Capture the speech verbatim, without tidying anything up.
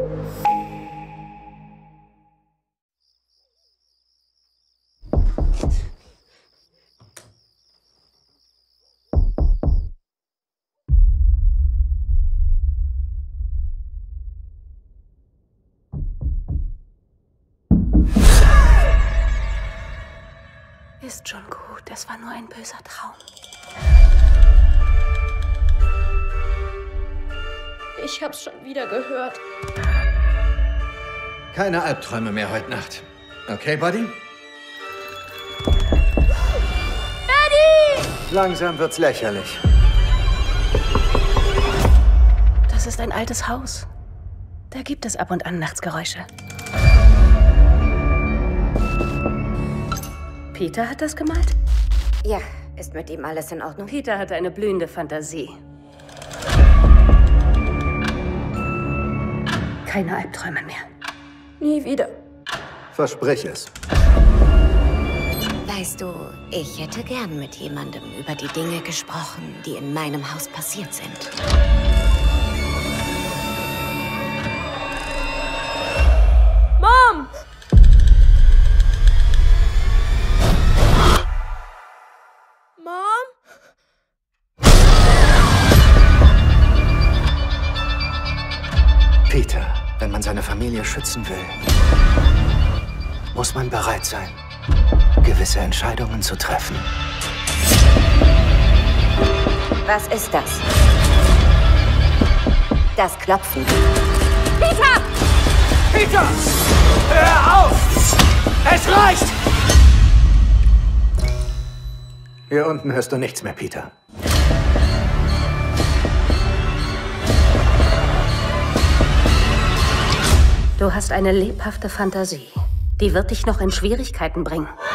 Ist schon gut, es war nur ein böser Traum. Ich hab's schon wieder gehört. Keine Albträume mehr heute Nacht. Okay, Buddy? Daddy! Langsam wird's lächerlich. Das ist ein altes Haus. Da gibt es ab und an Nachtsgeräusche. Peter hat das gemalt? Ja, ist mit ihm alles in Ordnung? Peter hatte eine blühende Fantasie. Keine Albträume mehr. Nie wieder. Versprich es. Weißt du, ich hätte gern mit jemandem über die Dinge gesprochen, die in meinem Haus passiert sind. Mom! Mom? Peter, wenn man seine Familie schützen will, muss man bereit sein, gewisse Entscheidungen zu treffen. Was ist das? Das Klopfen. Peter! Peter! Hör auf! Es reicht! Hier unten hörst du nichts mehr, Peter. Du hast eine lebhafte Fantasie. Die wird dich noch in Schwierigkeiten bringen.